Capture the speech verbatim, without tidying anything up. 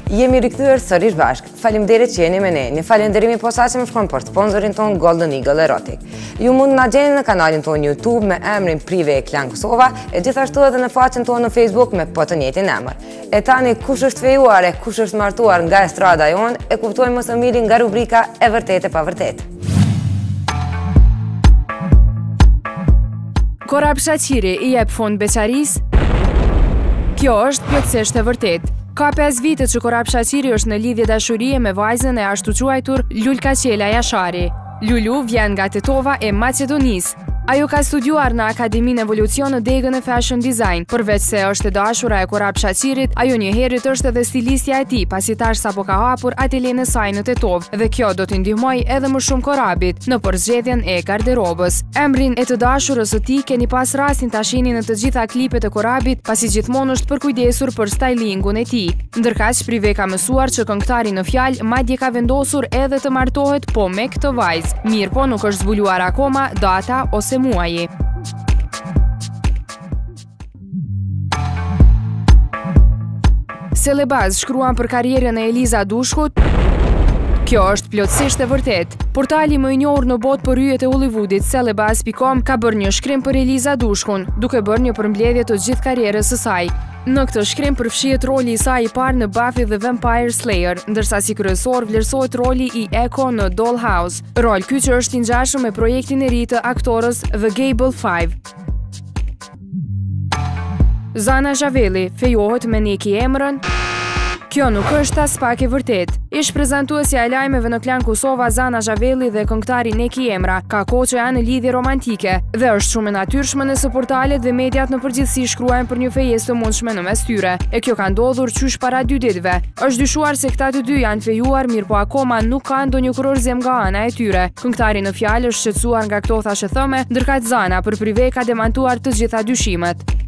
Jemi rikthyer sërish bashk. Faleminderit që jeni me ne. Një falënderim i posaçëm shkon për sponsorin ton Golden Eagle Erotic. Ju mund na gjeni në kanalin ton YouTube me emrin Prive e Klan Kosova e gjithashtu edhe në faqen tonë në Facebook me po të njëjtin emër. E tani kush është fejuar e kush është martuar nga estrada jon e kuptojmë më së miri nga rubrika E vërtetë e pavërtetë. Korab Shaqiri i jep fund beqarisë? Kjo është plotësisht e vërtetë. Ka pesë vite që Korab Shaqiri është në lidhje dashurie me vajzën e ashtu quajtur Lulka Qela Jashari. Lulu vjen nga Tetova e Maqedonisë. Ajo ka studiuar në Akademinë Evolucion në degën e Fashion Design. Përveç se është e dashura e Korab Shaqirit, ajo njëherët është edhe stilistja e tij, pasi tash sapo ka hapur ateljen e saj në Tetovë, dhe kjo do t'i ndihmojë edhe më shumë Korabit në përzgjedhjen e garderobës. Emrin e të dashurës së tij keni pas rastin ta shihni në të gjitha klipet e Korabit, pasi gjithmonë është përkujdesur për stylingun e tij. Ndërkaq Prive ka mësuar që këngëtari në fjalë madje ka vendosur edhe të martohet po me këtë vajzë. Mirë po nuk është zbuluar akoma data ose muaji. Celebaz shkruan për karrierën e Eliza Dushkut? Kjo është plotësisht e vërtetë. Portali më i njohur në botë për yjet e Hollywoodit, celebaz punkt com, ka bërë një shkrim për Eliza Dushkun, duke bërë një përmbledhje të gjithë karrierës së saj. Në këtë shkrim përfshihet roli i saj i parë në Buffy the Vampire Slayer, ndërsa si kryesor vlerësohet roli i Echo në Dollhouse, rol ky që është i ngjashëm me projektin e ri të aktorës The Gable Five. Zana Zhavelli fejohet me Neki emrën? Kjo nuk është as pak e vërtetë. Ish prezantuesja e lajmeve në Klan Kosova Zana Zhavelli dhe këngëtari Neki Emra ka kohë që janë në lidhje romantike dhe është shumë e natyrshme nëse portalet dhe mediat në përgjithësi shkruajnë për një fejesë të mundshme në mes tyre. E kjo ka ndodhur qysh para dy ditëve. Është dyshuar se këta të dy janë fejuar, mirë po akoma nuk ka ndonjë kurorëzim nga ana e tyre. Këngëtari në fjalë është shqetësuar nga këto thashëthëme, ndërkaq Zana për Prive ka demantuar të gjitha dyshimet.